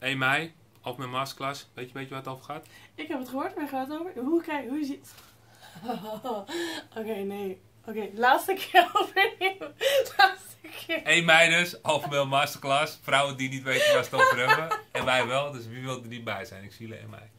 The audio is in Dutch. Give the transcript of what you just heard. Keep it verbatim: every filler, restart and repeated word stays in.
één mei, Alphen Masterclass. Weet je, weet je waar het over gaat? Ik heb het gehoord, waar gaat het over? Hoe kijk, hoe ziet... Oké, okay, nee. Oké, okay, laatste keer overnieuw. Laatste keer. één mei dus, Alphen Masterclass. Vrouwen die niet weten waar ze het over hebben. En wij wel, dus wie wil er niet bij zijn? Ik zie jullie één mei.